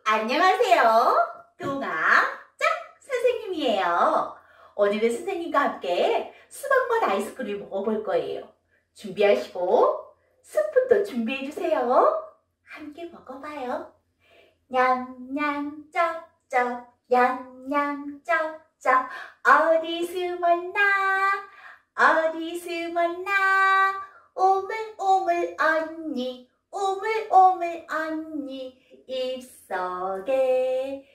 안녕하세요. 동아 짝 선생님이에요. 오늘은 선생님과 함께 수박맛 아이스크림 먹어볼 거예요. 준비하시고 스푼도 준비해주세요. 함께 먹어봐요. 냠냠 쩝쩝 냠냠 쩝쩝 어디 숨었나 어디 숨었나 오물오물 언니 오물오물 언니 입속에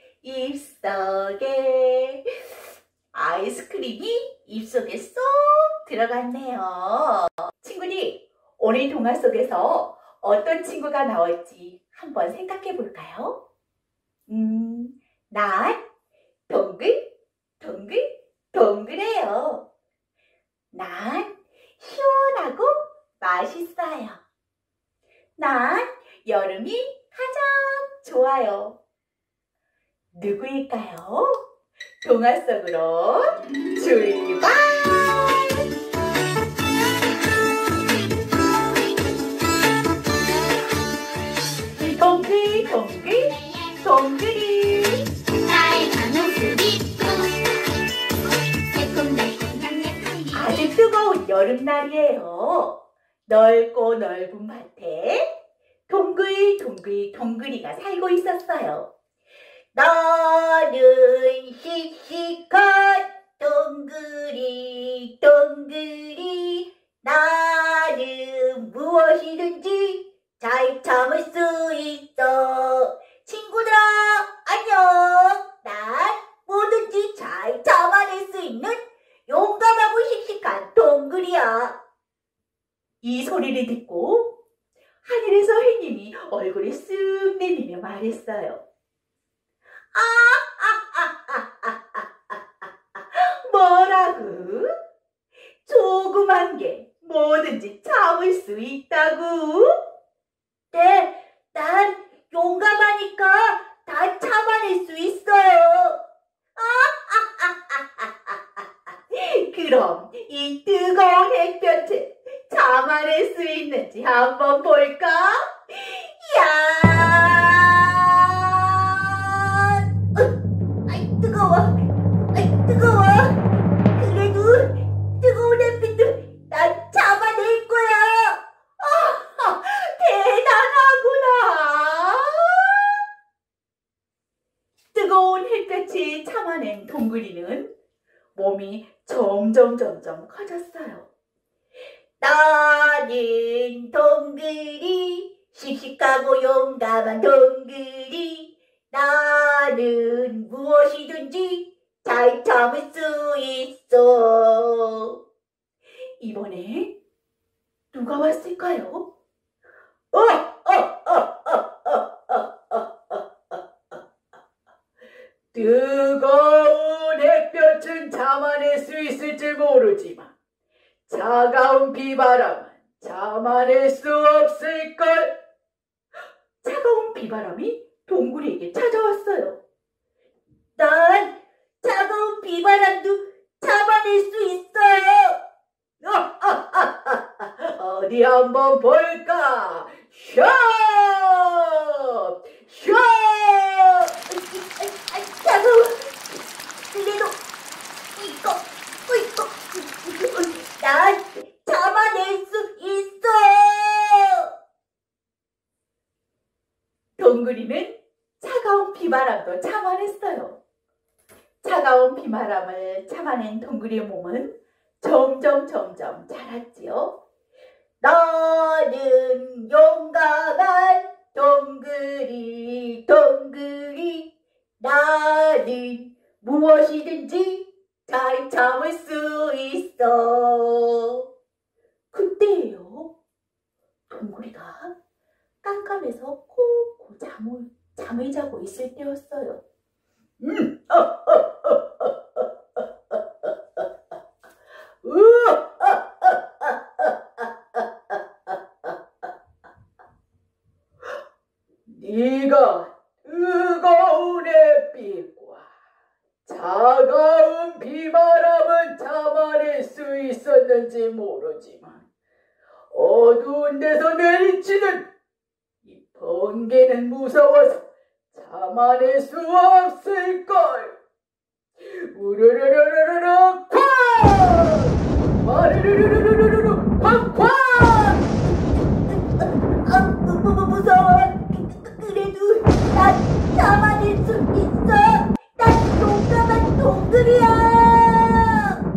아이스크림이 입속에 쏙 들어갔네요. 친구들, 오늘 동화 속에서 어떤 친구가 나올지 한번 생각해 볼까요? 난 동글동글해요. 난 시원하고 맛있어요. 난 여름이 가장 좋아요. 누구일까요? 동화 속으로 출발! 동글이 나의 모습이 새콤달콤 향긋하니 아주 뜨거운 여름날이에요. 넓고 넓은 밭에 동글이가 살고 있었어요. 나는 씩씩한 동글이 나는 무엇이든지 잘 참을 수 있어. 친구들아 안녕. 난 뭐든지 잘 참아낼 수 있는 용감하고 씩씩한 동글이야. 이 소리를 듣고 하늘에서 햇님이 얼굴에 쓱 내밀며 말했어요. 뭐라고? 조그만 게 뭐든지 참을 수 있다고? 네, 난 용감하니까 다 참아낼 수 있어요. 그럼 이 뜨거운 햇볕을 참아낼 수 있는지 한번 볼까? 야! 아이 뜨거워. 그래도 뜨거운 햇빛도 난 참아낼 거야. 대단하구나. 뜨거운 햇볕이 참아낸 동글이는 몸이 점점 커졌어요. 나는 동글이 씩씩하고 용감한 동글이 나는 무엇이든지 잘 참을 수 있어. 이번에 누가 왔을까요? 뜨거운 햇볕은 참아낼 수 있을지 모르지만 차가운 비바람은 참아낼 수 없을걸. 차가운 비바람이 동굴이에게 찾아왔어요. 난 차가운 비바람도 참아낼 수 있어요. 어디 한번 볼까? 슈! 차가워. 그래도 난 참아낼 수 있어. 동글이는 차가운 비바람도 참아냈어요. 차가운 비바람을 참아낸 동글이의 몸은 점점 자랐지요. 나는 용감한 동글이 나는 무엇이든지 잘 참을 수 있어. 그때예요. 동글이가 깜깜해서 코 잠을 자고 있을 때였어요. 네가 뜨거운 햇빛과 차가운 비바람은 참아낼 수 있었는지 모르지만 어두운 데서 내리치는 이 번개는 무서워서 참아낼 수 없을걸. 우르르르르르르 쾅! 와르르르르르르르 쾅쾅! 무서워. 그래도 난 참아낼 수 있어. 난 용감한 동글이야.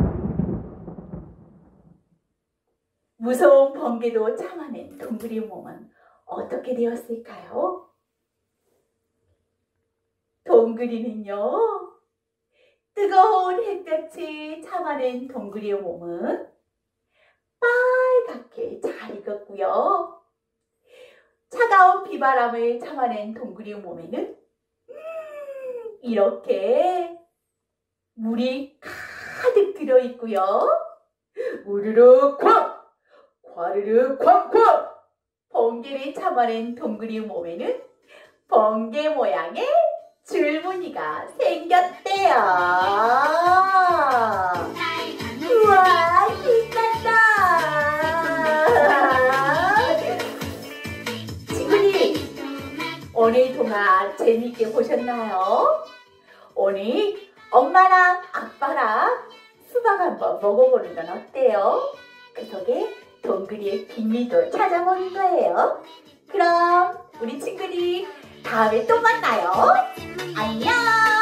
무서운 번개도 참아낸 동글이 몸은 어떻게 되었을까요? 동글이는요, 뜨거운 햇볕을 참아낸 동글이의 몸은 빨갛게 잘 익었고요. 차가운 비바람을 참아낸 동글이의 몸에는 이렇게 물이 가득 들어있고요. 우르르 쾅! 과르르 쾅쾅! 번개를 참아낸 동글이의 몸에는 번개 모양의 줄무늬가 생겼대요. 우와, 신난다. 친구들, 오늘 동화 재미있게 보셨나요? 오늘 엄마랑 아빠랑 수박 한번 먹어보는 건 어때요? 그 속에 동글이의 비밀도 찾아보는 거예요. 그럼 우리 친구들 다음에 또 만나요. 안녕.